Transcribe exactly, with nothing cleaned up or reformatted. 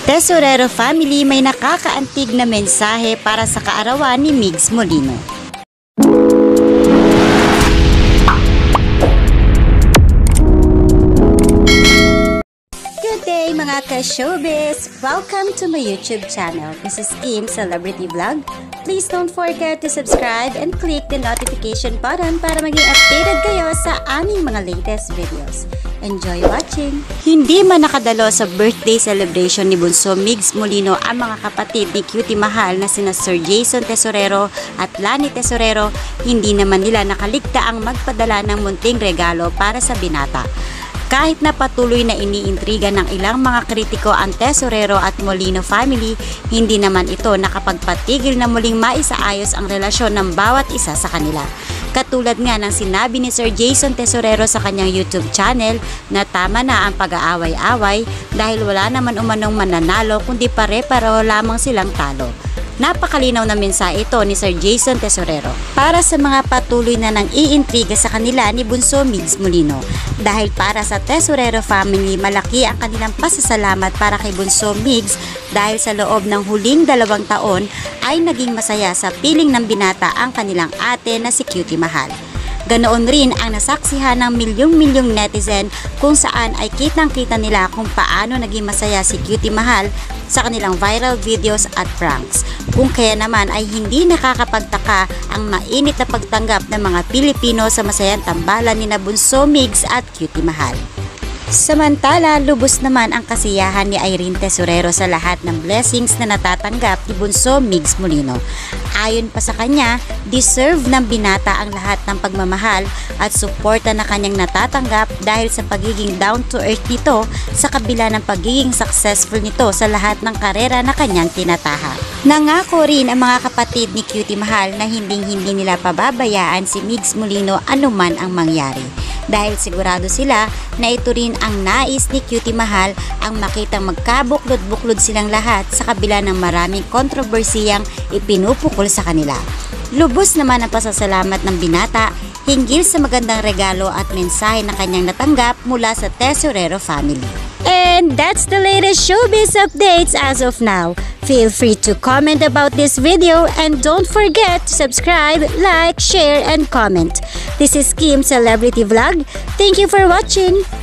Tesorero family, may nakakaantig na mensahe para sa kaarawan ni Mygz Molino. Good day mga ka-showbiz! Welcome to my YouTube channel. This is Kim Celebrity Vlog. Please don't forget to subscribe and click the notification button para maging updated kayo sa aming mga latest videos. Enjoy watching! Hindi man nakadalo sa birthday celebration ni Bunso Mygz Molino ang mga kapatid ni Cutie Mahal na sina Sir Jason Tesorero at Lani Tesorero, hindi naman nila nakaligta ang magpadala ng munting regalo para sa binata. Kahit na patuloy na iniintriga ng ilang mga kritiko ang Tesorero at Molino family, hindi naman ito nakapagpatigil na muling maisaayos ang relasyon ng bawat isa sa kanila. Katulad nga ng sinabi ni Sir Jason Tesorero sa kanyang YouTube channel na tama na ang pag-aaway-away dahil wala naman umanong mananalo kundi pare-pareho lamang silang talo. Napakalinaw na mensahe ito ni Sir Jason Tesorero para sa mga patuloy na nang iintriga sa kanila ni Bunso Mygz Molino. Dahil para sa Tesorero family, malaki ang kanilang pasasalamat para kay Bunso Mygz dahil sa loob ng huling dalawang taon ay naging masaya sa piling ng binata ang kanilang ate na si Cutie Mahal. Ganoon rin ang nasaksihan ng milyong-milyong netizen kung saan ay kitang-kita nila kung paano naging masaya si Cutie Mahal sa kanilang viral videos at pranks. Kung kaya naman ay hindi nakakapagtaka ang mainit na pagtanggap ng mga Pilipino sa masayang tambalan ni Bunso Mygz at Cutie Mahal. Samantala, lubos naman ang kasiyahan ni Irene Tesorero sa lahat ng blessings na natatanggap ni Bunso Mygz Molino. Ayon pa sa kanya, deserve ng binata ang lahat ng pagmamahal at suporta na kanyang natatanggap dahil sa pagiging down to earth nito sa kabila ng pagiging successful nito sa lahat ng karera na kanyang tinataha. Nangako rin ang mga kapatid ni Cutie Mahal na hinding-hindi nila pababayaan si Mygz Molino anuman ang mangyari. Dahil sigurado sila na ito rin ang nais ni Cutie Mahal ang makitang magkabuklod-buklod silang lahat sa kabila ng maraming kontrobersiyang ipinupukol sa kanila. Lubos naman ang pasasalamat ng binata hinggil sa magandang regalo at mensahe na kanyang natanggap mula sa Tesorero family. And that's the latest showbiz updates as of now. Feel free to comment about this video and don't forget to subscribe, like, share, and comment. This is Kim Celebrity Vlog. Thank you for watching.